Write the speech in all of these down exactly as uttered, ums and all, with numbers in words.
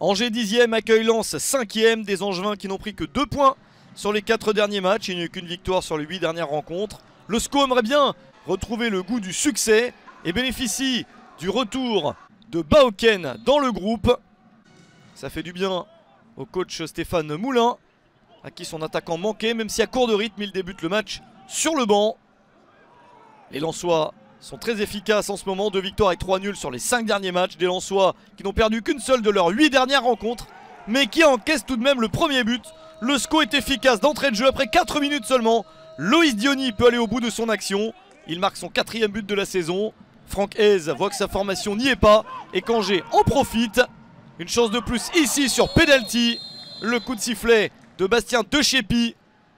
Angers dixième accueille Lens cinquième. Des Angevins qui n'ont pris que deux points sur les quatre derniers matchs. Il n'y a eu qu'une victoire sur les huit dernières rencontres. Le S C O aimerait bien retrouver le goût du succès et bénéficie du retour de Baoken dans le groupe. Ça fait du bien au coach Stéphane Moulin, à qui son attaquant manquait, même si à court de rythme il débute le match sur le banc. Les Lensois sont très efficaces en ce moment, deux victoires avec trois nuls sur les cinq derniers matchs. Des Lensois qui n'ont perdu qu'une seule de leurs huit dernières rencontres, mais qui encaissent tout de même le premier but. Le S C O est efficace d'entrée de jeu après quatre minutes seulement. Loïs Diony peut aller au bout de son action. Il marque son quatrième but de la saison. Franck Hez voit que sa formation n'y est pas et qu'Angers en profite. Une chance de plus ici sur penalty. Le coup de sifflet de Bastien Deschépy.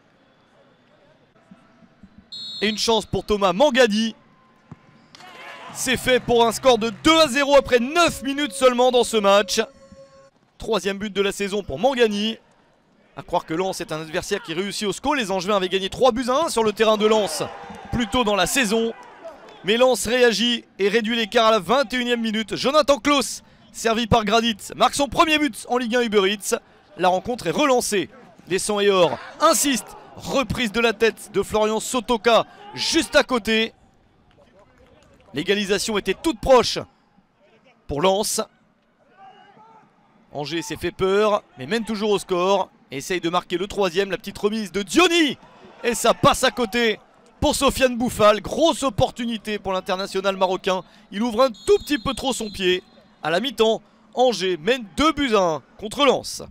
Et une chance pour Thomas Mangadi. C'est fait pour un score de deux à zéro après neuf minutes seulement dans ce match. Troisième but de la saison pour Mangani. À croire que Lens est un adversaire qui réussit au S C O. Les Angevins avaient gagné trois buts à un sur le terrain de Lens plus tôt dans la saison. Mais Lens réagit et réduit l'écart à la vingt et unième minute. Jonathan Klaus, servi par Gradit, marque son premier but en Ligue un Uber Eats. La rencontre est relancée. Les Sang et Or insistent. Reprise de la tête de Florian Sotoka juste à côté. L'égalisation était toute proche pour Lens. Angers s'est fait peur, mais mène toujours au score. Et essaye de marquer le troisième, la petite remise de Diony. Et ça passe à côté pour Sofiane Bouffal. Grosse opportunité pour l'international marocain. Il ouvre un tout petit peu trop son pied. À la mi-temps, Angers mène deux buts à un contre Lens.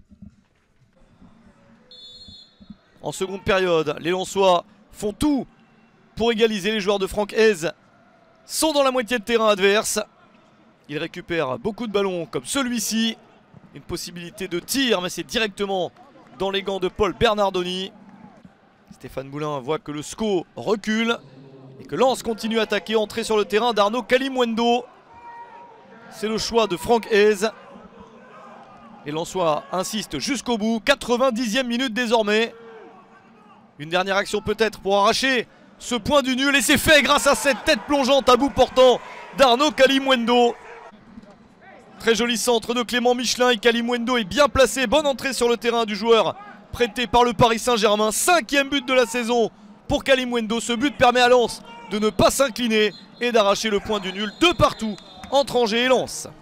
En seconde période, les Lensois font tout pour égaliser. Les joueurs de Franck Hez sont dans la moitié de terrain adverse. Ils récupèrent beaucoup de ballons comme celui-ci. Une possibilité de tir, mais c'est directement dans les gants de Paul Bernardoni. Stéphane Moulin voit que le S C O recule et que Lens continue à attaquer. Entrée sur le terrain d'Arnaud Kalimwendo. C'est le choix de Franck Hez. Les Lensois insistent jusqu'au bout. quatre-vingt-dixième minute désormais. Une dernière action peut-être pour arracher ce point du nul. Et c'est fait grâce à cette tête plongeante à bout portant d'Arnaud Kalimwendo. Très joli centre de Clément Michelin et Kalimwendo est bien placé. Bonne entrée sur le terrain du joueur prêté par le Paris Saint-Germain. Cinquième but de la saison pour Kalimwendo. Ce but permet à Lens de ne pas s'incliner et d'arracher le point du nul de partout entre Angers et Lens.